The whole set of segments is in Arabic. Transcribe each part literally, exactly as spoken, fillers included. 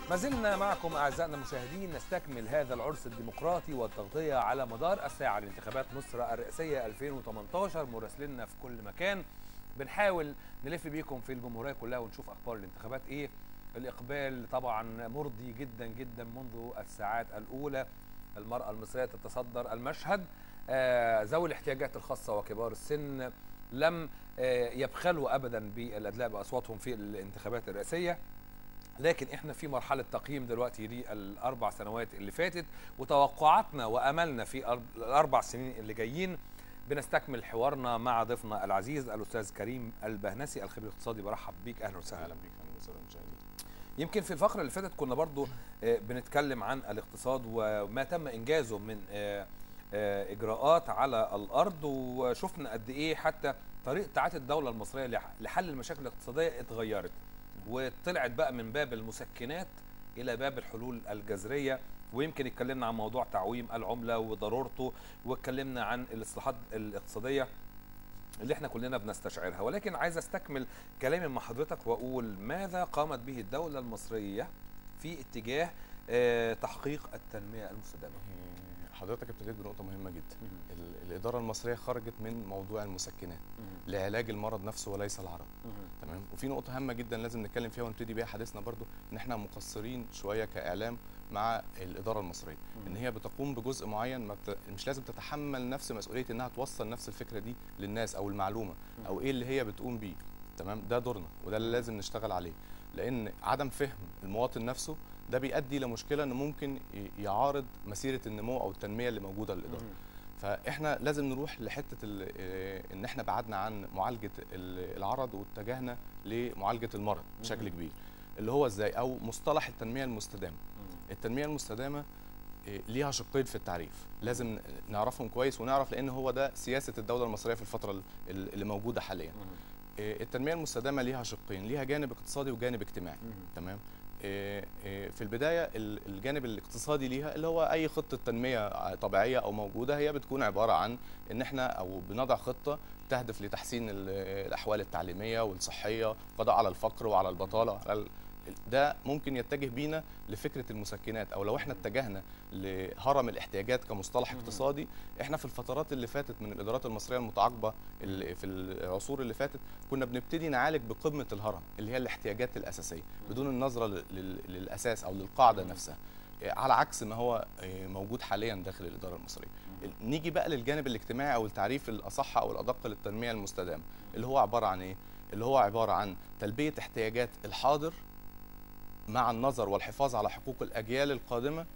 ما زلنا معكم أعزائنا المشاهدين نستكمل هذا العرس الديمقراطي والتغطية على مدار الساعة لانتخابات مصر الرئاسية ألفين وثمانية عشر. مراسليننا في كل مكان بنحاول نلف بيكم في الجمهورية كلها ونشوف أخبار الانتخابات إيه. الإقبال طبعا مرضي جدا جدا منذ الساعات الأولى. المرأة المصرية تتصدر المشهد. آه ذوي الاحتياجات الخاصة وكبار السن لم آه يبخلوا أبدا بالأدلاء بأصواتهم في الانتخابات الرئاسية، لكن احنا في مرحله تقييم دلوقتي للاربع سنوات اللي فاتت وتوقعاتنا واملنا في الاربع سنين اللي جايين. بنستكمل حوارنا مع ضيفنا العزيز الاستاذ كريم البهنسي الخبير الاقتصادي. برحب بيك، اهلا وسهلا. اهلا بيك اهلا وسهلا. يمكن في الفقره اللي فاتت كنا برضو بنتكلم عن الاقتصاد وما تم انجازه من اجراءات على الارض، وشفنا قد ايه حتى طريقه تعاطي الدوله المصريه لحل المشاكل الاقتصاديه اتغيرت، وطلعت بقى من باب المسكنات الى باب الحلول الجذريه. ويمكن اتكلمنا عن موضوع تعويم العمله وضرورته، واتكلمنا عن الاصلاحات الاقتصاديه اللي احنا كلنا بنستشعرها. ولكن عايز استكمل كلامي مع حضرتك واقول ماذا قامت به الدوله المصريه في اتجاه اه تحقيق التنميه المستدامه؟ حضرتك ابتديت بنقطه مهمه جدا. الاداره المصريه خرجت من موضوع المسكنات لعلاج المرض نفسه وليس العرض. تمام. وفي نقطه هامه جدا لازم نتكلم فيها ونبتدي بيها حديثنا برضو، ان احنا مقصرين شويه كاعلام مع الاداره المصريه، ان هي بتقوم بجزء معين ما بت... مش لازم تتحمل نفس مسؤوليه انها توصل نفس الفكره دي للناس او المعلومه او ايه اللي هي بتقوم بيه. تمام. ده دورنا وده اللي لازم نشتغل عليه، لان عدم فهم المواطن نفسه ده بيؤدي لمشكله انه ممكن يعارض مسيره النمو او التنميه اللي موجوده للاداره. فاحنا لازم نروح لحته ان احنا بعدنا عن معالجه العرض واتجهنا لمعالجه المرض بشكل كبير، اللي هو ازاي؟ او مصطلح التنميه المستدامه. التنميه المستدامه ليها شقين في التعريف، لازم نعرفهم كويس ونعرف، لان هو ده سياسه الدوله المصريه في الفتره اللي موجوده حاليا. التنميه المستدامه ليها شقين، ليها جانب اقتصادي وجانب اجتماعي. تمام. في البدايه الجانب الاقتصادي ليها اللي هو اي خطه تنميه طبيعيه او موجوده، هي بتكون عباره عن ان احنا او بنضع خطه تهدف لتحسين الاحوال التعليميه والصحيه، قضاء على الفقر وعلى البطاله. على ده ممكن يتجه بينا لفكره المسكنات، او لو احنا اتجهنا لهرم الاحتياجات كمصطلح اقتصادي. احنا في الفترات اللي فاتت من الادارات المصريه المتعاقبه اللي في العصور اللي فاتت كنا بنبتدي نعالج بقمه الهرم اللي هي الاحتياجات الاساسيه بدون النظره للاساس او للقاعده نفسها، على عكس ما هو موجود حاليا داخل الاداره المصريه. نيجي بقى للجانب الاجتماعي او التعريف الاصح او الادق للتنميه المستدامه، اللي هو عباره عن ايه؟ اللي هو عباره عن تلبيه احتياجات الحاضر مع النظر والحفاظ على حقوق الأجيال القادمة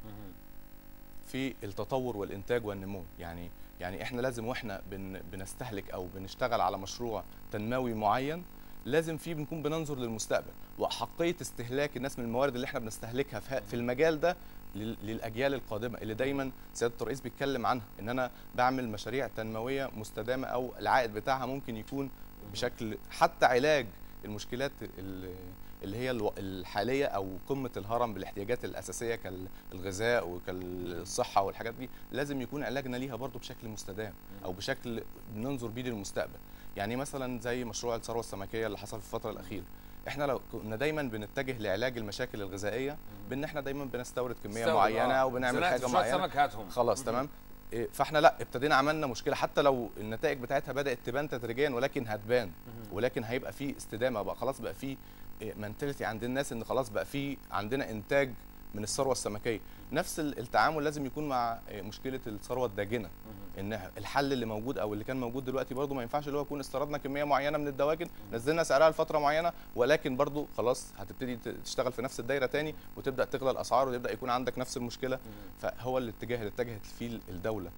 في التطور والإنتاج والنمو. يعني يعني إحنا لازم وإحنا بن بنستهلك أو بنشتغل على مشروع تنموي معين، لازم فيه بنكون بننظر للمستقبل وأحقية استهلاك الناس من الموارد اللي إحنا بنستهلكها في المجال ده للأجيال القادمة، اللي دايما سيادة الرئيس بيتكلم عنها، إن أنا بعمل مشاريع تنموية مستدامة أو العائد بتاعها ممكن يكون بشكل حتى علاج المشكلات اللي هي الحاليه او قمه الهرم بالاحتياجات الاساسيه كالغذاء وكالصحه والحاجات دي، لازم يكون علاجنا ليها برضو بشكل مستدام او بشكل بننظر بيه للمستقبل. يعني مثلا زي مشروع الثروه السمكيه اللي حصل في الفتره الاخيره، احنا لو كنا دايما بنتجه لعلاج المشاكل الغذائيه بان احنا دايما بنستورد كميه معينه او بنعمل حاجه معينه خلاص. تمام. فاحنا لا، ابتدينا عملنا مشكله حتى لو النتائج بتاعتها بدات تبان تدريجيا، ولكن هتبان، ولكن هيبقى في استدامه بقى، خلاص بقى في منتاليتي عند الناس ان خلاص بقى في عندنا انتاج من الثروه السمكيه. نفس التعامل لازم يكون مع مشكله الثروه الداجنه، ان الحل اللي موجود او اللي كان موجود دلوقتي برضو ما ينفعش اللي هو يكون استردنا كميه معينه من الدواجن نزلنا سعرها لفتره معينه، ولكن برضو خلاص هتبتدي تشتغل في نفس الدايره تاني وتبدا تغلى الاسعار وتبدا يكون عندك نفس المشكله. فهو الاتجاه اللي اتجهت فيه الدوله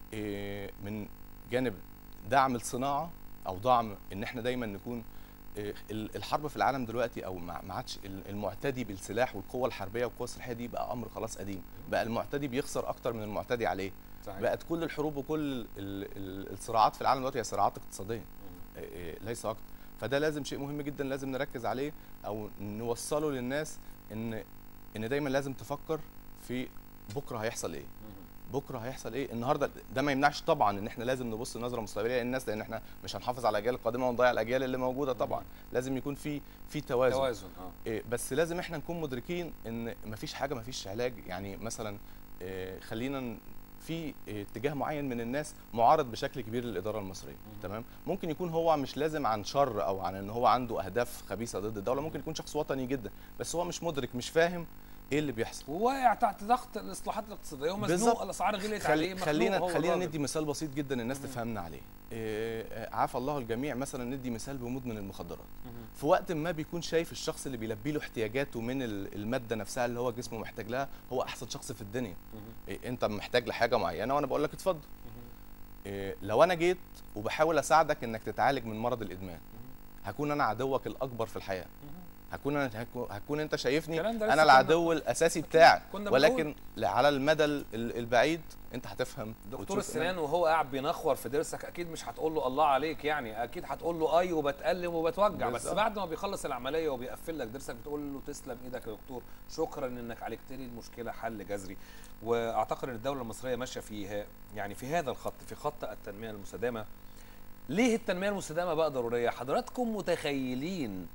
من جانب دعم الصناعه او دعم ان احنا دايما نكون الحرب في العالم دلوقتي او ما عادش المعتدي بالسلاح والقوه الحربيه والقوه السلاحيه دي بقى امر خلاص قديم، بقى المعتدي بيخسر اكتر من المعتدي عليه. صحيح. بقت كل الحروب وكل الصراعات في العالم دلوقتي هي صراعات اقتصاديه ليس اكتر. فده لازم شيء مهم جدا لازم نركز عليه او نوصله للناس، ان ان دايما لازم تفكر في بكره هيحصل ايه. بكره هيحصل ايه؟ النهارده ده ما يمنعش طبعا ان احنا لازم نبص نظره مستقبليه للناس، لان احنا مش هنحافظ على الاجيال القادمه ونضيع الاجيال اللي موجوده طبعا. لازم يكون في في توازن توازن اه إيه، بس لازم احنا نكون مدركين ان مفيش حاجه مفيش علاج. يعني مثلا إيه، خلينا ن- في إيه، اتجاه معين من الناس معارض بشكل كبير للاداره المصريه. تمام، ممكن يكون هو مش لازم عن شر او عن ان هو عنده اهداف خبيثه ضد الدوله، ممكن يكون شخص وطني جدا بس هو مش مدرك، مش فاهم ايه اللي بيحصل، وواقع تحت ضغط الاصلاحات الاقتصاديه ومزنوق، بالظبط. الاسعار غليت خلي عليه، مخنوق خلينا هو خلينا الراجل. ندي مثال بسيط جدا الناس مهم. تفهمنا عليه. إيه، عافى الله الجميع، مثلا ندي مثال بمدمن المخدرات. مهم. في وقت ما بيكون شايف الشخص اللي بيلبي له احتياجاته من ال- الماده نفسها اللي هو جسمه محتاج لها هو احسن شخص في الدنيا. مهم. إيه، انت محتاج لحاجه معينه وانا بقول لك اتفضل. مهم. إيه، لو انا جيت وبحاول اساعدك انك تتعالج من مرض الادمان، هكون انا عدوك الاكبر في الحياه. مهم. هكون انا هكون- هكون انت شايفني الكلام ده لسه انا كنا- العدو الاساسي بتاعك، كنا ولكن على المدى ال- البعيد انت هتفهم دكتور وتشوف إن السنان وهو قاعد بينخور في ضرسك اكيد مش هتقول له الله عليك، يعني اكيد هتقول له اي وبتألم وبتوجع، بس بالظبط. بعد ما بيخلص العمليه وبيقفل لك ضرسك بتقول له تسلم ايدك يا دكتور، شكرا انك عالجت لي المشكله حل جذري. واعتقد ان الدوله المصريه ماشيه في يعني في هذا الخط، في خط التنميه المستدامه. ليه التنميه المستدامه بقى ضروريه؟ حضراتكم متخيلين؟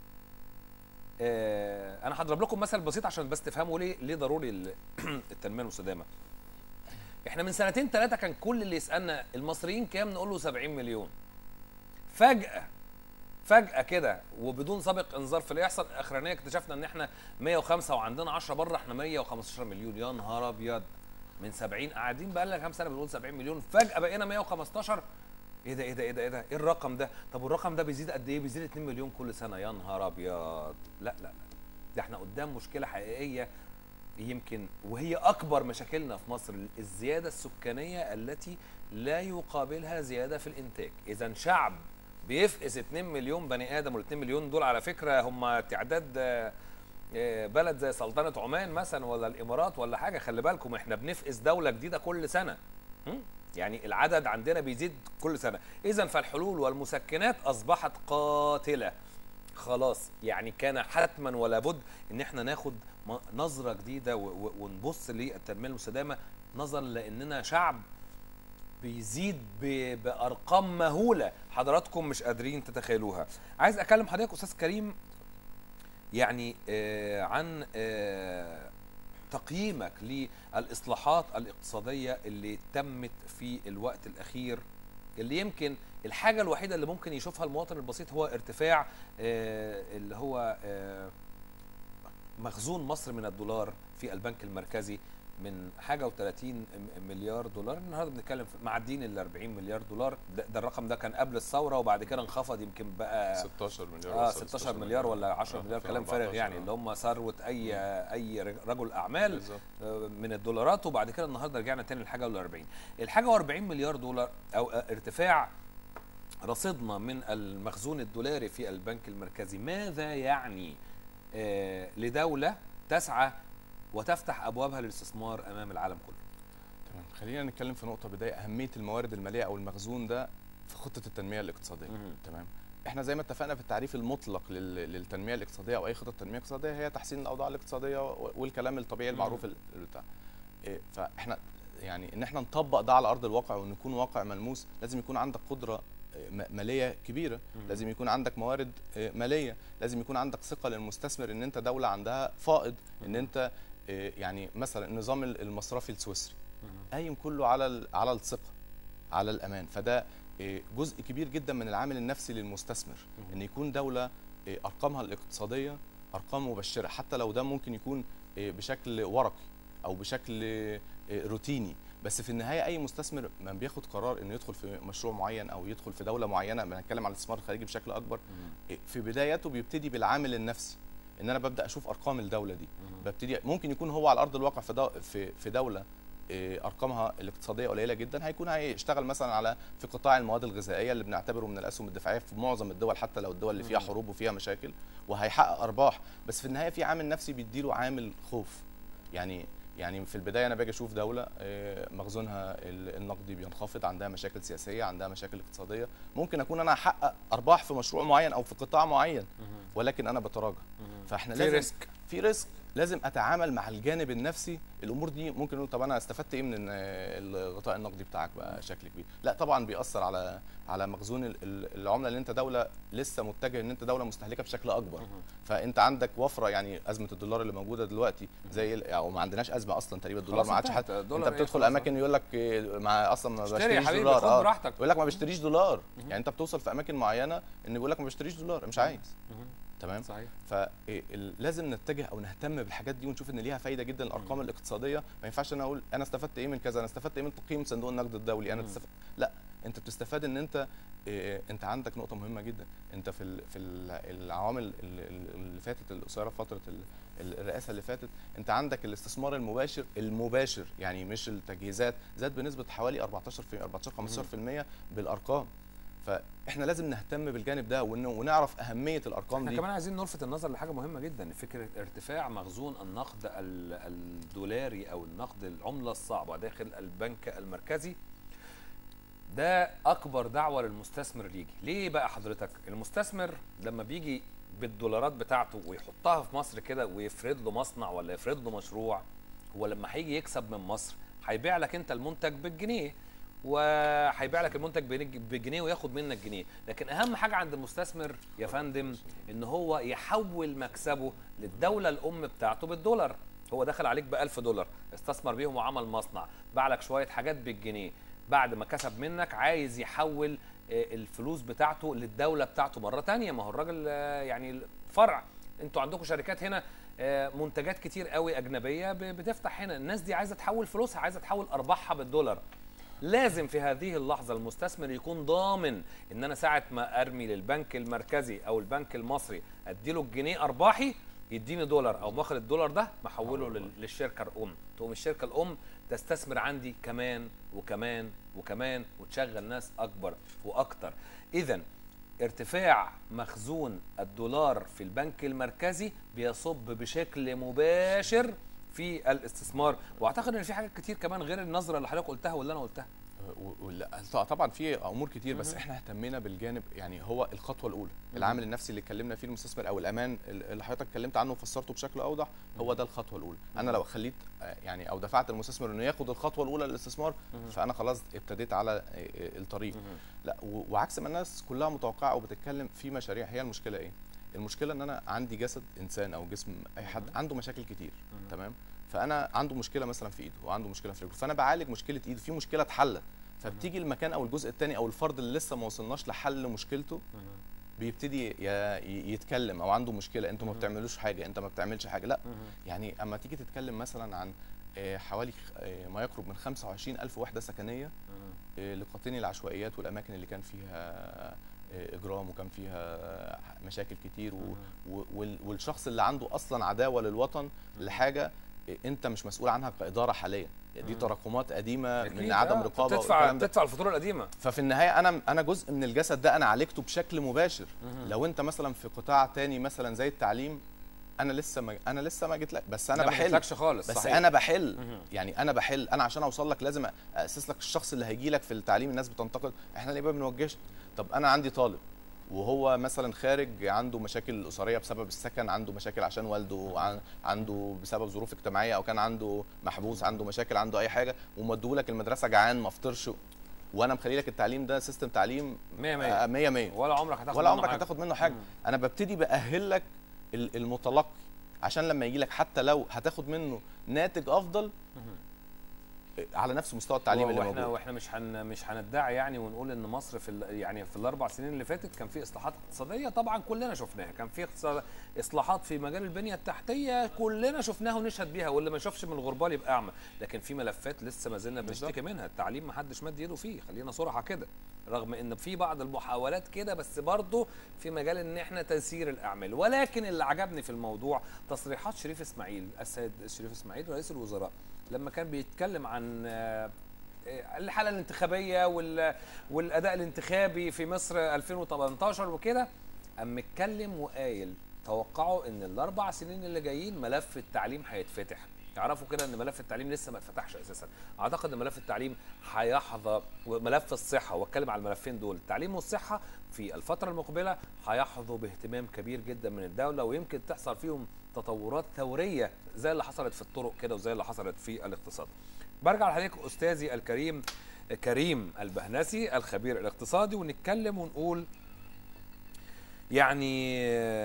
آه انا هضرب لكم مثل بسيط عشان بس تفهموا ليه ليه ضروري ال- التنميه المستدامه. احنا من سنتين ثلاثه كان كل اللي يسالنا المصريين كام نقول له سبعين مليون. فجاه فجاه كده وبدون سابق انذار في اللي يحصل، اخرانيا اكتشفنا ان احنا مية وخمسة وعندنا عشرة بره، احنا مية وخمستاشر مليون. يا نهار ابيض، من سبعين قاعدين بقى لنا كام سنه بنقول سبعين مليون، فجاه بقينا مية وخمستاشر. ايه ده ايه ده ايه ده ايه ده ايه الرقم ده؟ طب والرقم ده بيزيد قد ايه؟ بيزيد اتنين مليون كل سنه. يا نهار ابيض، لا لا لا، ده احنا قدام مشكله حقيقيه يمكن وهي اكبر مشاكلنا في مصر، الزياده السكانيه التي لا يقابلها زياده في الانتاج. اذا شعب بيفقس اتنين مليون بني ادم، وال اتنين مليون دول على فكره هم تعداد آه، آه، بلد زي سلطنه عمان مثلا ولا الامارات ولا حاجه. خلي بالكم احنا بنفقس دوله جديده كل سنه، هم؟ يعني العدد عندنا بيزيد كل سنه. اذا فالحلول والمسكنات اصبحت قاتله خلاص. يعني كان حتما ولا بد ان احنا ناخد م- نظره جديده و- و- ونبص للتنميه المستدامه، نظرا لاننا شعب بيزيد ب- بارقام مهوله حضراتكم مش قادرين تتخيلوها. عايز اكلم حضرتك استاذ كريم يعني آه عن آه تقييمك للاصلاحات الاقتصاديه اللي تمت في الوقت الاخير، اللي يمكن الحاجه الوحيده اللي ممكن يشوفها المواطن البسيط هو ارتفاع آه اللي هو آه مخزون مصر من الدولار في البنك المركزي من حاجه وتلاتين مليار دولار، النهارده بنتكلم في معديين ال اربعين مليار دولار. ده, ده الرقم ده كان قبل الثوره وبعد كده انخفض يمكن بقى ستاشر مليار اه وصل ستاشر مليار ولا عشرة مليار، كلام فارغ يعني، اللي هم ثروه اي اي رجل اعمال بالظبط. آه، من الدولارات. وبعد كده النهارده رجعنا تاني للحاجه وال اربعين. الحاجه واربعين مليار دولار او آه، ارتفاع رصيدنا من المخزون الدولاري في البنك المركزي ماذا يعني آه لدوله تسعى وتفتح ابوابها للاستثمار امام العالم كله؟ تمام، خلينا نتكلم في نقطه بدايه اهميه الموارد الماليه او المخزون ده في خطه التنميه الاقتصاديه. مهم. تمام، احنا زي ما اتفقنا في التعريف المطلق لل- للتنميه الاقتصاديه او اي خطه تنميه اقتصاديه هي تحسين الاوضاع الاقتصاديه و- والكلام الطبيعي المعروف ال- بتاع إيه، فاحنا يعني ان احنا نطبق ده على ارض الواقع وان يكون واقع ملموس لازم يكون عندك قدره إيه، م- ماليه كبيره، مهم. لازم يكون عندك موارد إيه، ماليه، لازم يكون عندك ثقه للمستثمر ان انت دوله عندها فائض، ان مهم. انت إيه، يعني مثلا النظام ال- المصرفي السويسري مهم. قايم كله على ال- على الثقه، على الامان، فده إيه، جزء كبير جدا من العامل النفسي للمستثمر مهم. ان يكون دوله إيه، ارقامها الاقتصاديه ارقام مبشره، حتى لو ده ممكن يكون إيه، بشكل ورقي او بشكل إيه، روتيني، بس في النهايه اي مستثمر من بياخد قرار انه يدخل في مشروع معين او يدخل في دوله معينه، بنتكلم على الاستثمار الخارجي بشكل اكبر، مهم. إيه، في بدايته بيبتدي بالعامل النفسي، ان انا ببدا اشوف ارقام الدوله دي، مهم. ببتدي ممكن يكون هو على ارض الواقع في دو في في دوله إيه، ارقامها الاقتصاديه قليله جدا، هيكون هيشتغل مثلا على في قطاع المواد الغذائيه اللي بنعتبره من الاسهم الدفاعيه في معظم الدول، حتى لو الدول اللي فيها مم. حروب وفيها مشاكل، وهيحقق ارباح، بس في النهايه في عامل نفسي بيديله عامل خوف. يعني يعني في البدايه انا باجي اشوف دوله إيه، مخزونها ال- النقدي بينخفض، عندها مشاكل سياسيه، عندها مشاكل اقتصاديه، ممكن اكون انا احقق ارباح في مشروع معين او في قطاع معين، مهم. ولكن انا بتراجع. مهم. فاحنا في لازم ريسك. في ريسك، لازم اتعامل مع الجانب النفسي. الامور دي ممكن نقول طب انا استفدت ايه من ان الغطاء النقدي بتاعك بقى شكل كبير؟ لا طبعا بيأثر على على مخزون ال- ال- العمله، اللي انت دوله لسه متجه ان انت دوله مستهلكه بشكل اكبر. فانت عندك وفره، يعني ازمه الدولار اللي موجوده دلوقتي زي ال- او ما عندناش ازمه اصلا تقريبا، الدولار ما عادش حتى. انت بتدخل اماكن يقول لك مع اصلا ما بشتريش دولار، اه براحتك، يقول لك ما بشتريش دولار. يعني انت بتوصل في اماكن معينه ان بيقول لك ما بشتريش دولار، مش عايز. تمام، صحيح. فلازم نتجه او نهتم بالحاجات دي ونشوف ان ليها فايده جدا. الارقام الاقتصاديه ما ينفعش انا اقول انا استفدت ايه من كذا، انا استفدت ايه من تقييم صندوق النقد الدولي، انا استفدت. لا، انت بتستفاد ان انت إيه، انت عندك نقطه مهمه جدا. انت في ال- في ال- العوامل اللي اللي فاتت القصيره، فتره ال- الرئاسه اللي فاتت، انت عندك الاستثمار المباشر المباشر يعني مش التجهيزات، زاد بنسبه حوالي أربعتاشر في أربعتاشر خمستاشر في المية بالارقام. فاحنا لازم نهتم بالجانب ده ون- ونعرف اهميه الارقام احنا دي. كمان عايزين نلفت النظر لحاجه مهمه جدا، فكره ارتفاع مخزون النقد ال- الدولاري او النقد العمله الصعبه داخل البنك المركزي. ده اكبر دعوه للمستثمر اللي يجي. ليه بقى حضرتك؟ المستثمر لما بيجي بالدولارات بتاعته ويحطها في مصر كده ويفرض له مصنع ولا يفرض له مشروع، هو لما هيجي يكسب من مصر هيبيع لك انت المنتج بالجنيه، وهيبيع لك المنتج بالجنيه وياخد منك جنيه. لكن اهم حاجه عند المستثمر يا فندم ان هو يحول مكسبه للدوله الام بتاعته بالدولار. هو دخل عليك ب ألف دولار، استثمر بيهم وعمل مصنع، باع لك شويه حاجات بالجنيه، بعد ما كسب منك عايز يحول الفلوس بتاعته للدوله بتاعته مره ثانيه. ما هو الراجل يعني فرع، انتوا عندكم شركات هنا منتجات كتير قوي اجنبيه بتفتح هنا، الناس دي عايزه تحول فلوسها، عايزه تحول ارباحها بالدولار. لازم في هذه اللحظه المستثمر يكون ضامن ان انا ساعه ما ارمي للبنك المركزي او البنك المصري اديله الجنيه ارباحي يديني دولار، او باخد الدولار ده محوله للشركه الام، تقوم الشركه الام تستثمر عندي كمان وكمان وكمان وتشغل ناس اكبر واكتر. اذا ارتفاع مخزون الدولار في البنك المركزي بيصب بشكل مباشر في الاستثمار. واعتقد ان في حاجات كتير كمان غير النظره اللي حضرتك قلتها واللي انا قلتها. طبعا في امور كتير، بس احنا اهتمينا بالجانب، يعني هو الخطوه الاولى العامل النفسي اللي اتكلمنا فيه المستثمر او الامان اللي حضرتك اتكلمت عنه وفسرته بشكل اوضح، هو ده الخطوه الاولى. انا لو خليت يعني او دفعت المستثمر انه ياخد الخطوه الاولى للاستثمار، فانا خلاص ابتديت على الطريق. لا، وعكس ما الناس كلها متوقعه او بتتكلم في مشاريع، هي المشكله ايه؟ المشكله ان انا عندي جسد انسان او جسم اي حد عنده مشاكل كتير. تمام، فانا عنده مشكله مثلا في ايده وعنده مشكله في رجله، فانا بعالج مشكله ايده، في مشكله اتحلت، فبتيجي المكان او الجزء الثاني او الفرد اللي لسه ما وصلناش لحل مشكلته بيبتدي يتكلم او عنده مشكله، انتوا ما بتعملوش حاجه، انت ما بتعملش حاجه. لا، يعني اما تيجي تتكلم مثلا عن حوالي ما يقرب من خمسة وعشرين ألف وحده سكنيه لقاطين العشوائيات والاماكن اللي كان فيها اجرام وكان فيها مشاكل كتير، والشخص اللي عنده اصلا عداوه للوطن لحاجه انت مش مسؤول عنها كاداره حاليا، دي تراكمات قديمه من عدم رقابه بتدفع بتدفع الفاتوره القديمه. ففي النهايه انا انا جزء من الجسد ده انا عالجته بشكل مباشر. لو انت مثلا في قطاع تاني مثلا زي التعليم، انا لسه ما انا لسه ما جيت لك، بس انا بحل، ما خالص. بس صحيح. انا بحل. يعني انا بحل، انا عشان اوصل لك لازم اسس لك الشخص اللي هيجي لك في التعليم. الناس بتنتقد احنا ليه ما بنوجهش؟ طب انا عندي طالب وهو مثلا خارج عنده مشاكل اسريه بسبب السكن، عنده مشاكل عشان والده عنده بسبب ظروف اجتماعيه، او كان عنده محبوس، عنده مشاكل، عنده اي حاجه، ومديهولك المدرسه جعان ما فطرش، وانا مخلي لك التعليم ده سيستم تعليم مية مية ولا عمرك هتاخد ولا عمرك هتاخد منه حاجه. انا ببتدي باهل لك المتلقي عشان لما يجي لك حتى لو هتاخد منه ناتج افضل على نفس مستوى التعليم اللي موجود. واحنا واحنا مش هن مش هندعي يعني ونقول ان مصر في يعني في الاربع سنين اللي فاتت كان في اصلاحات اقتصاديه، طبعا كلنا شفناها، كان في اصلاحات في مجال البنيه التحتيه كلنا شفناها ونشهد بيها، واللي ما يشوفش من الغربال يبقى اعمى. لكن في ملفات لسه ما زلنا بنشتكي منها، التعليم ما حدش مد ايده فيه، خلينا صراحه كده، رغم ان في بعض المحاولات كده، بس برضه في مجال ان احنا تيسير الاعمال. ولكن اللي عجبني في الموضوع تصريحات شريف اسماعيل، السيد شريف اسماعيل رئيس الوزراء، لما كان بيتكلم عن الحاله الانتخابيه والاداء الانتخابي في مصر ألفين وتمنتاشر وكده، قام اتكلم وقايل توقعوا ان الاربع سنين اللي جايين ملف التعليم هيتفتح. تعرفوا كده ان ملف التعليم لسه ما اتفتحش اساسا، اعتقد ان ملف التعليم هيحظى، وملف الصحه، واتكلم على الملفين دول، التعليم والصحه، في الفتره المقبله هيحظوا باهتمام كبير جدا من الدوله، ويمكن تحصل فيهم تطورات ثوريه زي اللي حصلت في الطرق كده وزي اللي حصلت في الاقتصاد. برجع لحضرتك استاذي الكريم كريم البهنسي الخبير الاقتصادي، ونتكلم ونقول يعني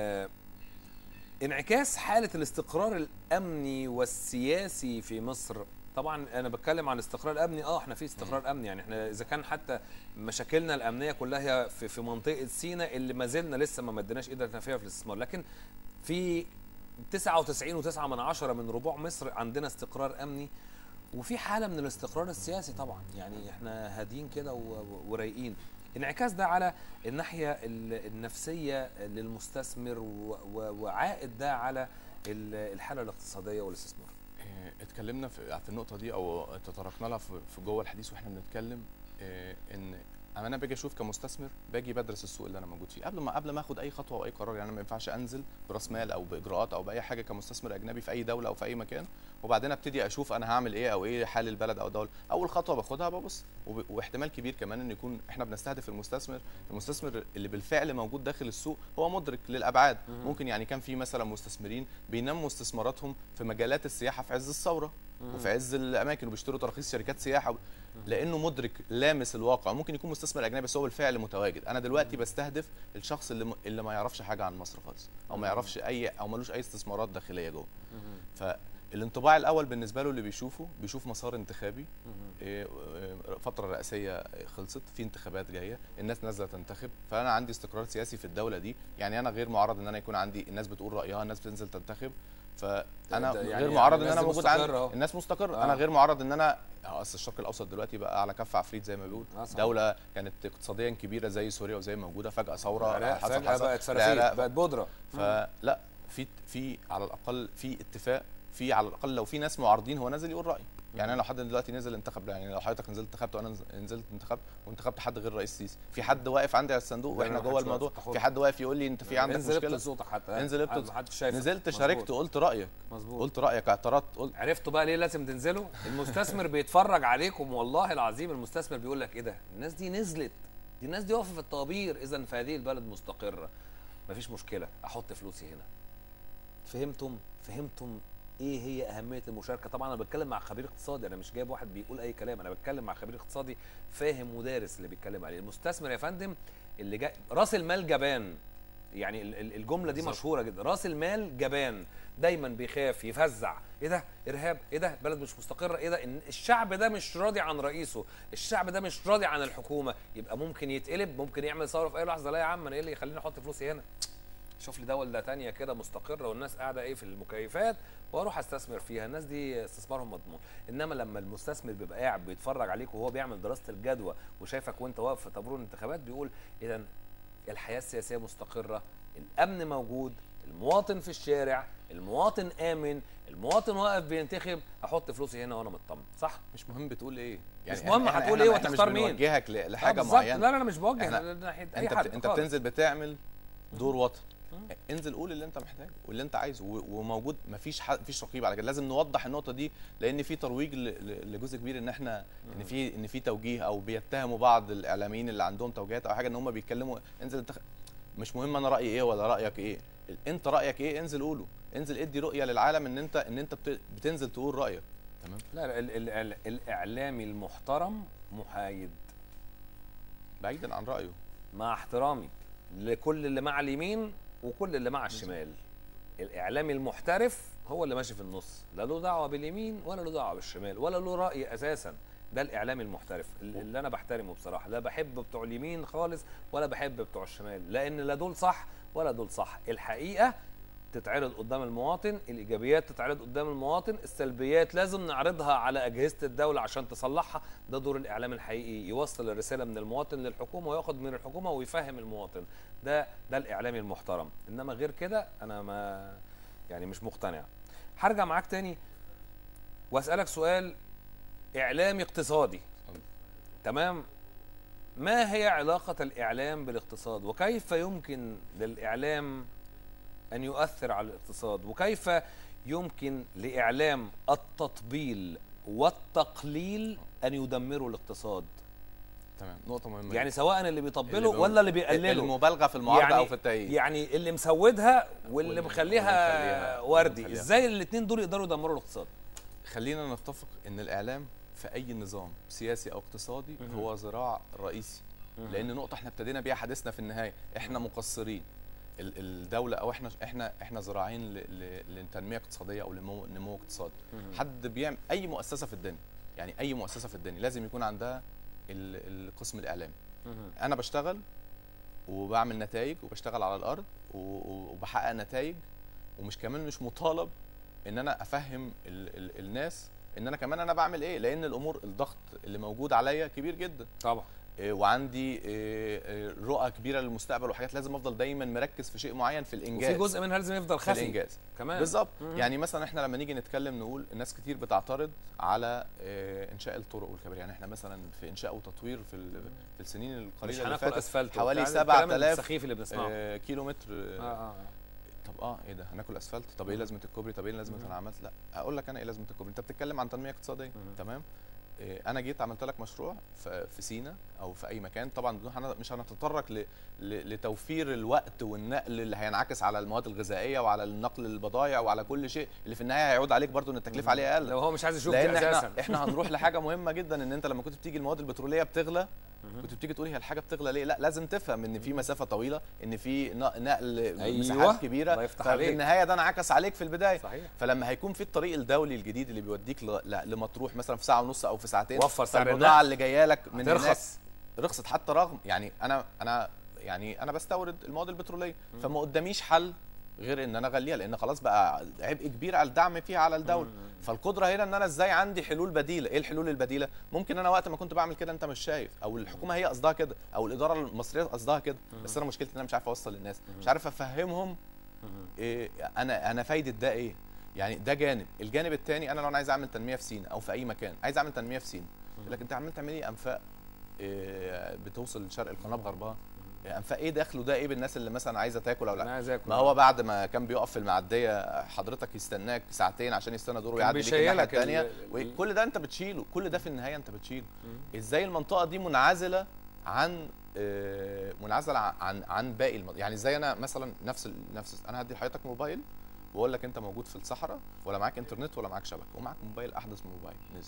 انعكاس حالة الاستقرار الأمني والسياسي في مصر. طبعا أنا بتكلم عن الاستقرار الأمني، اه احنا في استقرار أمني، يعني احنا إذا كان حتى مشاكلنا الأمنية كلها هي في, في منطقة سيناء اللي ما زلنا لسه ما مدناش إيدنا فيها في الاستثمار، لكن في تسعة وتسعين وتسعة من عشرة من ربوع مصر عندنا استقرار أمني، وفي حالة من الاستقرار السياسي طبعا، يعني احنا هادين كده ورايقين. انعكاس ده على الناحية النفسية للمستثمر وعائد ده على الحالة الاقتصادية والاستثمار. اتكلمنا في النقطة دي او تطرقنا لها في جوه الحديث واحنا بنتكلم ان انا باجي اشوف كمستثمر، باجي بدرس السوق اللي انا موجود فيه قبل ما قبل ما اخد اي خطوه او اي قرار. يعني ما ينفعش انزل براس مال او باجراءات او باي حاجه كمستثمر اجنبي في اي دوله او في اي مكان وبعدين ابتدي اشوف انا هعمل ايه او ايه حال البلد او الدوله. اول خطوه باخدها ببص، واحتمال كبير كمان ان يكون احنا بنستهدف المستثمر المستثمر اللي بالفعل موجود داخل السوق هو مدرك للابعاد. ممكن يعني كان في مثلا مستثمرين بينموا استثماراتهم في مجالات السياحه في عز الثوره وفي عز الاماكن وبيشتروا تراخيص شركات سياحه لانه مدرك لامس الواقع. ممكن يكون مستثمر اجنبي بس هو بالفعل متواجد. انا دلوقتي بستهدف الشخص اللي م... اللي ما يعرفش حاجه عن مصر خالص او ما يعرفش اي او ملوش اي استثمارات داخليه جوه. فالانطباع الاول بالنسبه له اللي بيشوفه بيشوف مسار انتخابي، فتره رئاسيه خلصت، في انتخابات جايه، الناس نازله تنتخب، فانا عندي استقرار سياسي في الدوله دي. يعني انا غير معرض ان انا يكون عندي الناس بتقول رايها، الناس بتنزل تنتخب، فانا يعني غير معرض ان انا موجود عند أهو. الناس مستقر. آه. انا غير معرض ان انا اصل الشرق الاوسط دلوقتي بقى على كف عفريت زي ما بيقول. آه دوله كانت اقتصاديا كبيره زي سوريا وزي موجوده، فجاه ثوره حصل فجاه بقت فرافيل بقت بودره. فلا في في على الاقل في اتفاق، في على الاقل لو في ناس معارضين هو نازل يقول رايه. يعني انا لو حد دلوقتي نزل انتخب، يعني لو حضرتك نزلت انتخبت وانا نزلت انتخبت وانتخبت حد غير رئيس السيسي، في حد واقف عندي على الصندوق واحنا جوه الموضوع، في حد واقف يقول لي انت في عندك انزل مشكله، انزل صوتك حتى انزل ابتل، نزلت شاركت قلت رايك، مظبوط، قلت رايك، اعترضت، قلت. عرفتوا بقى ليه لازم تنزلوا؟ المستثمر بيتفرج عليكم والله العظيم. المستثمر بيقول لك ايه ده؟ الناس دي نزلت، دي الناس دي واقفه في الطوابير، اذا فهذه البلد مستقره، مفيش مشكله احط فلوسي هنا. فهمتم؟ فهمتم ايه هي اهميه المشاركه؟ طبعا انا بتكلم مع خبير اقتصادي، انا مش جايب واحد بيقول اي كلام، انا بتكلم مع خبير اقتصادي فاهم ودارس اللي بيتكلم عليه. المستثمر يا فندم اللي جاي راس المال جبان، يعني الجمله دي مشهوره جدا، راس المال جبان، دايما بيخاف يفزع، ايه ده؟ ارهاب، ايه ده؟ بلد مش مستقره، ايه ده؟ الشعب ده مش راضي عن رئيسه، الشعب ده مش راضي عن الحكومه، يبقى ممكن يتقلب، ممكن يعمل ثوره في اي لحظه. لا يا عم، انا ايه اللي يخليني احط فلوسي هنا؟ شوف لي دوله تانية كده مستقره والناس قاعده ايه في المكيفات واروح استثمر فيها، الناس دي استثمارهم مضمون. انما لما المستثمر بيبقى قاعد بيتفرج عليك وهو بيعمل دراسه الجدوى وشايفك وانت واقف في طابور الانتخابات، بيقول اذا الحياه السياسيه مستقره، الامن موجود، المواطن في الشارع، المواطن امن، المواطن واقف بينتخب، احط فلوسي هنا وانا مطمن، صح؟ مش مهم بتقول ايه، يعني مش مهم هتقول ايه وتختار مين، مش بنوجهك لحاجه معينه. لا لا انا مش بوجه ناحيه اي حد. انت بتنزل بتعمل دور وطن، انزل قول اللي انت محتاجه واللي انت عايزه وموجود. مفيش حد، مفيش رقيب على كده. لازم نوضح النقطه دي لان في ترويج لجزء كبير ان احنا ان في ان في توجيه او بيتهموا بعض الاعلاميين اللي عندهم توجيهات او حاجه ان هم بيتكلموا انزل انت. مش مهم انا رايي ايه ولا رايك ايه، انت رايك ايه انزل قوله، انزل ادي رؤيه للعالم ان انت ان انت بتنزل تقول رايك. تمام. لا ال ال ال الاعلامي المحترم محايد بعيدا عن رايه، مع احترامي لكل اللي مع اليمين وكل اللي مع الشمال. الاعلامي المحترف هو اللي ماشي في النص، لا له دعوه باليمين ولا له دعوه بالشمال ولا له راي اساسا. ده الاعلامي المحترف اللي انا بحترمه بصراحه، لا بحب بتوع اليمين خالص ولا بحب بتوع الشمال، لان لا دول صح ولا دول صح. الحقيقه تتعرض قدام المواطن، الايجابيات تتعرض قدام المواطن، السلبيات لازم نعرضها على اجهزه الدوله عشان تصلحها. ده دور الاعلام الحقيقي، يوصل الرساله من المواطن للحكومه وياخد من الحكومه ويفهم المواطن. ده ده الاعلامي المحترم. انما غير كده انا ما يعني مش مقتنع. هرجع معاك تاني واسالك سؤال اعلامي اقتصادي. تمام. ما هي علاقه الاعلام بالاقتصاد، وكيف يمكن للاعلام أن يؤثر على الاقتصاد، وكيف يمكن لإعلام التطبيل والتقليل أن يدمروا الاقتصاد؟ تمام، نقطه مهمه يعني جدا. سواء اللي بيطبله اللي ولا اللي بيقلله، المبالغه في المعارضه يعني او في التأييد، يعني اللي مسودها واللي واللي مخليها مخليها وردي. مخليها ازاي الاثنين دول يقدروا يدمروا الاقتصاد؟ خلينا نتفق ان الاعلام في اي نظام سياسي او اقتصادي مهم. هو ذراع رئيسي، مهم. لان نقطه احنا ابتدينا بيها حديثنا في النهايه، احنا مقصرين. ال- الدوله او احنا احنا احنا ذراعين ل- ل- لتنميه اقتصاديه او لنمو نمو اقتصادي. مهم. حد بيعمل اي مؤسسه في الدنيا، يعني اي مؤسسه في الدنيا لازم يكون عندها ال- القسم الاعلامي. مهم. انا بشتغل وبعمل نتائج وبشتغل على الارض و- و- وبحقق نتائج، ومش كمان مش مطالب ان انا افهم ال ال الناس ان انا كمان انا بعمل ايه، لان الامور الضغط اللي موجود عليا كبير جدا طبعا. إيه، وعندي إيه، إيه، رؤى كبيره للمستقبل وحاجات لازم افضل دايما مركز في شيء معين في الانجاز، وفي جزء منها لازم يفضل في خفي الانجاز كمان. بالظبط. مم. يعني مثلا احنا لما نيجي نتكلم نقول الناس كتير بتعترض على إيه، انشاء الطرق والكباري، يعني احنا مثلا في انشاء وتطوير في ال- في السنين مش القليله اللي هناكل فاتت اسفلت حوالي وبتاع، سبعة الكلام آلاف السخيف اللي بنسمعه. آه، كيلو متر. آه آه. طب اه ايه ده، هناكل اسفلت؟ طب ايه مم. لازمه الكوبري؟ طب ايه لازمه مم. انا عملت؟ لا اقول لك انا ايه لازمه الكوبري. انت بتتكلم عن تنميه اقتصاديه، مم. تمام؟ إيه، انا جيت عملت لك مشروع في في سينا او في اي مكان، طبعا بدون هن- مش هنتطرق ل- ل- لتوفير الوقت والنقل اللي هينعكس على المواد الغذائيه وعلى النقل البضائع وعلى كل شيء اللي في النهايه هيعود عليك برضو ان التكلفه عليه اقل، لو هو مش عايز يشوف لان دي اساسا. احنا احنا هنروح لحاجه مهمه جدا، ان انت لما كنت بتيجي المواد البتروليه بتغلى مهم. كنت بتيجي تقول هي الحاجه بتغلى ليه؟ لا لازم تفهم ان في مسافه طويله، ان في ن- نقل أيوة، مساحات كبيره، الله يفتح ففي عليك. النهايه ده انعكس عليك في البدايه. صحيح. فلما هيكون في الطريق الدولي الجديد اللي بيوديك ل- ل- لمطروح مثلا في ساعه ونص او في ساعتين، وفر سعر فالبضاعه النقل. اللي جايه لك من هناك ترخص. رخصت، حتى رغم يعني انا انا يعني انا بستورد المواد البتروليه، مم. فما قداميش حل غير ان انا اغليها، لان خلاص بقى عبء كبير على الدعم فيها على الدوله. مم. فالقدره هنا ان انا ازاي عندي حلول بديله. ايه الحلول البديله؟ ممكن انا وقت ما كنت بعمل كده انت مش شايف، او الحكومه هي قصدها كده، او الاداره المصريه قصدها كده، بس انا مشكلتي ان انا مش عارف اوصل للناس، مش عارف افهمهم مم. إيه انا انا فايده ده ايه. يعني ده جانب. الجانب الثاني، انا لو انا عايز اعمل تنميه في سينا او في اي مكان، عايز اعمل تنميه في سينا، يقول لك انت عمال تعمل ايه انفاق إيه بتوصل لشرق القناه بغربها، إيه انفاق ايه دخله ده ايه بالناس اللي مثلا عايزه تاكل او انا لا؟ عايز اكل. ما هو بعد ما كان بيقف في المعديه حضرتك يستناك ساعتين عشان يستنى دوره ويعدي بيك الناحيه بيشيلك الثانيه، ال- وكل ده انت بتشيله، كل ده في النهايه انت بتشيله. مم. ازاي المنطقه دي منعزله عن آه، منعزله عن عن باقي المنطقة. يعني ازاي انا مثلا نفس ال- نفس انا هدي لحضرتك موبايل واقول لك انت موجود في الصحراء ولا معاك انترنت ولا معاك شبكه، ومعاك موبايل احدث موبايل نزل،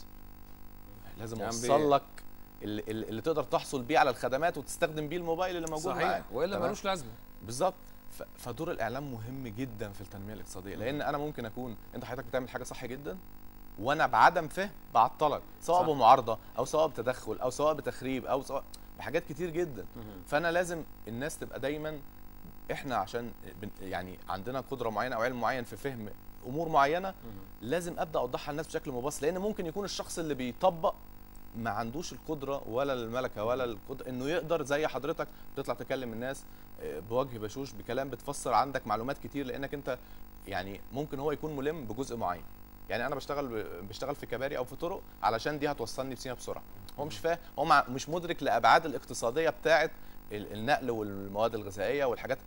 لازم يعني اوصل بي- لك اللي, اللي تقدر تحصل بيه على الخدمات وتستخدم بيه الموبايل اللي موجود معاك. صحيح، والا تمام؟ ملوش لازمه. بالظبط. ف- فدور الاعلام مهم جدا في التنميه الاقتصاديه، لان انا ممكن اكون انت حضرتك بتعمل حاجه صح جدا وانا بعدم فهم بعطلك، سواء صح. بمعارضه او سواء بتدخل او سواء بتخريب او سواء بحاجات كتير جدا. مم. فانا لازم الناس تبقى دايما، احنا عشان بن- يعني عندنا قدره معينه او علم معين في فهم امور معينه، مم. لازم ابدا اوضحها للناس بشكل مبسط، لان ممكن يكون الشخص اللي بيطبق ما عندوش القدره ولا الملكه ولا القدره انه يقدر زي حضرتك تطلع تكلم الناس آه، بوجه بشوش بكلام بتفسر عندك معلومات كتير، لانك انت يعني ممكن هو يكون ملم بجزء معين. يعني انا بشتغل ب- بشتغل في كباري او في طرق علشان دي هتوصلني بسينا بسرعه، هو مش فاهم، هو مع- مش مدرك لابعاد الاقتصاديه بتاعه ال- النقل والمواد الغذائيه والحاجات.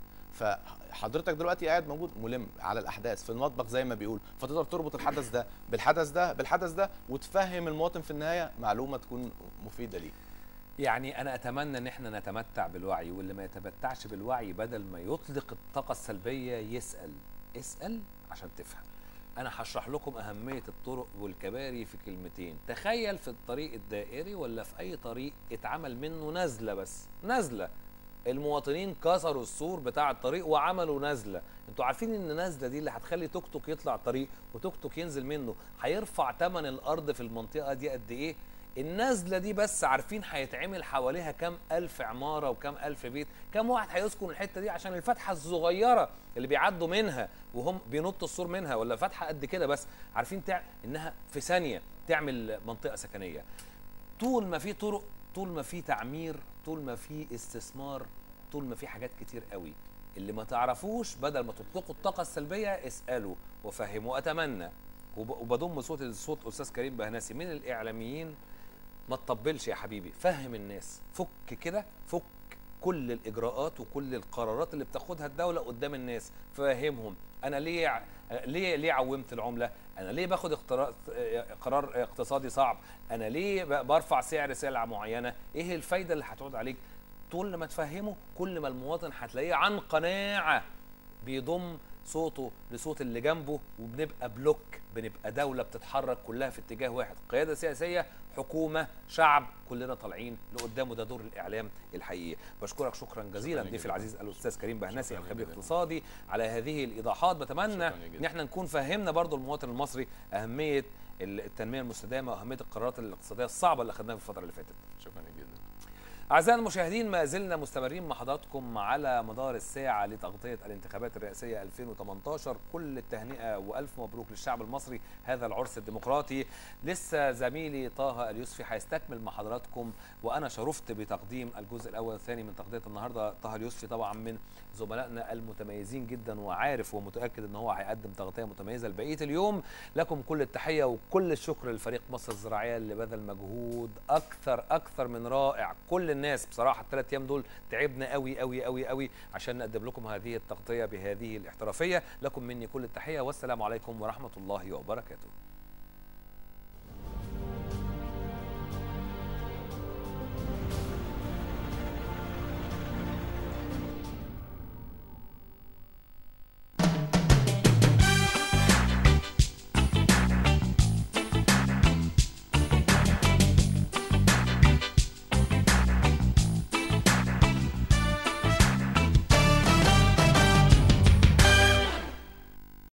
فحضرتك دلوقتي قاعد موجود ملم على الاحداث في المطبخ زي ما بيقول، فتقدر تربط الحدث ده بالحدث ده بالحدث ده وتفهم المواطن في النهايه معلومه تكون مفيده ليه. يعني انا اتمنى ان احنا نتمتع بالوعي، واللي ما يتمتعش بالوعي بدل ما يطلق الطاقه السلبيه يسال. اسال عشان تفهم. انا هشرح لكم اهميه الطرق والكباري في كلمتين. تخيل في الطريق الدائري ولا في اي طريق اتعمل منه نزله، بس نزله، المواطنين كسروا السور بتاع الطريق وعملوا نزله. انتوا عارفين ان النزله دي اللي هتخلي توك توك يطلع طريق وتوك توك ينزل منه هيرفع ثمن الارض في المنطقه دي قد ايه؟ النزله دي بس عارفين هيتعمل حواليها كام الف عماره وكام الف بيت؟ كام واحد هيسكن الحته دي عشان الفتحه الصغيره اللي بيعدوا منها وهم بينطوا السور منها، ولا فتحه قد كده بس؟ عارفين تع... انها في ثانيه تعمل منطقه سكنيه. طول ما في طرق، طول ما في تعمير، طول ما في استثمار، طول ما في حاجات كتير قوي. اللي ما تعرفوش بدل ما تطلقوا الطاقه السلبيه اسالوا وفهموا. اتمنى وب... وبضم صوت صوت استاذ كريم بهناسي من الاعلاميين، ما تطبلش يا حبيبي، فهم الناس، فك كده، فك كل الاجراءات وكل القرارات اللي بتاخدها الدوله قدام الناس، فهمهم انا ليه ع- ليه ليه عومت العمله، انا ليه باخد اقترا- قرار اقتصادي صعب، انا ليه ب- برفع سعر سلعه معينه، ايه الفايده اللي هتعود عليك. طول ما تفهمه كل ما المواطن هتلاقيه عن قناعه بيضم صوته لصوت اللي جنبه، وبنبقى بلوك، بنبقى دولة بتتحرك كلها في اتجاه واحد، قيادة سياسية، حكومة، شعب، كلنا طالعين لقدام، وده دور الإعلام الحقيقي. بشكرك شكرا جزيلا ضيفي العزيز الأستاذ كريم بهنسي الخبير الاقتصادي على هذه الإيضاحات. بتمنى ان احنا نكون فهمنا برضو المواطن المصري أهمية التنمية المستدامة وأهمية القرارات الاقتصادية الصعبة اللي أخذناها في الفترة اللي فاتت. شكرا جدا. أعزائي المشاهدين، ما زلنا مستمرين مع حضراتكم على مدار الساعة لتغطية الانتخابات الرئاسية ألفين وثمانية عشر. كل التهنئة وألف مبروك للشعب المصري هذا العرس الديمقراطي. لسه زميلي طه اليوسفي هيستكمل مع حضراتكم، وأنا شرفت بتقديم الجزء الأول والثاني من تغطية النهاردة. طه اليوسفي طبعا من زملائنا المتميزين جدا، وعارف ومتأكد أن هو هيقدم تغطية متميزة لبقية اليوم. لكم كل التحية وكل الشكر للفريق مصر الزراعية اللي بذل مجهود أكثر أكثر من رائع. كل الناس بصراحه الثلاث ايام دول تعبنا قوي قوي قوي قوي عشان نقدم لكم هذه التغطيه بهذه الاحترافيه. لكم مني كل التحيه، والسلام عليكم ورحمه الله وبركاته.